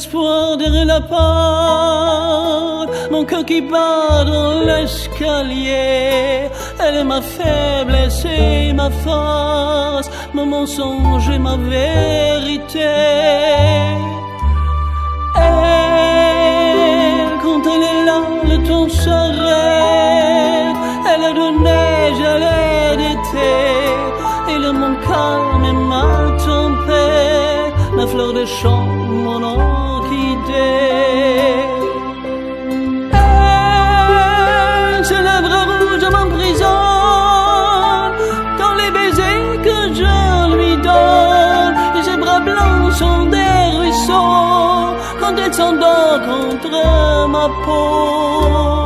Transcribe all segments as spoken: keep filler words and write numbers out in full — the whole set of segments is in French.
l'espoir derrière la porte, mon cœur qui bat dans l'escalier. Elle est ma faiblesse et ma force, mon mensonge et ma vérité. Elle, quand elle est là, le temps s'arrête. Elle est de neige, elle est d'été. Elle est mon calme et ma tempête, ma fleur de champ, mon orchidée. Elle, ses lèvres rouges m'emprisonnent dans les baisers que je lui donne. Et ses bras blancs sont des ruisseaux quand elle s'endort contre ma peau.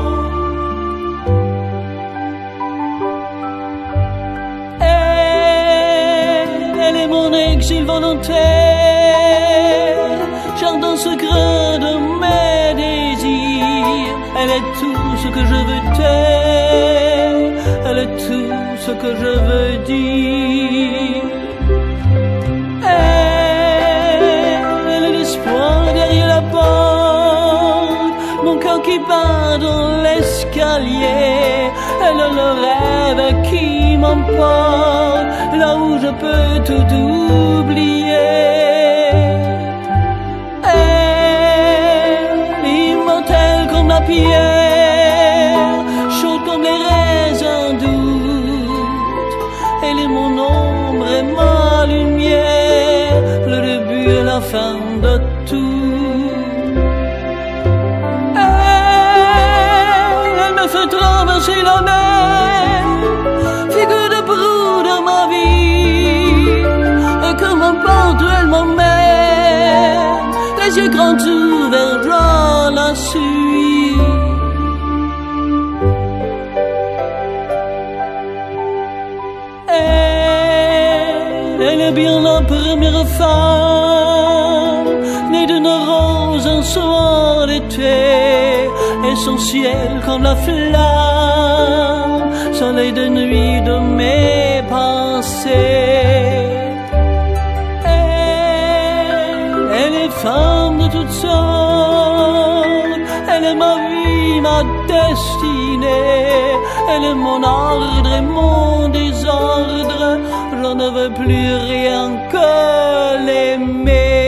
Elle est mon exil volontaire, jardin secret de mes désirs. Elle est tout ce que je veux taire, elle est tout ce que je veux dire. Elle, elle est l'espoir derrière la porte, mon cœur qui bat dans l'escalier. Elle est le rêve qui m'emporte, là où je peux tout oublier. Elle, immortelle comme la pierre, chaude comme les raisins d'août. Elle est mon ombre et ma lumière, le début et la fin de tout. Elle, elle me fait traverser la mer, figure de proue de ma vie. Et comme un porte elle m'emmène, les yeux grands ouverts, je la suis. Elle, elle est bien la première femme, née d'une rose un soir d'été, et son ciel comme la flamme, soleil de nuit de mes pensées. Elle, elle est femme de toutes sortes, elle est ma vie, ma destinée. Elle est mon ordre et mon désordre, je ne veux plus rien que l'aimer.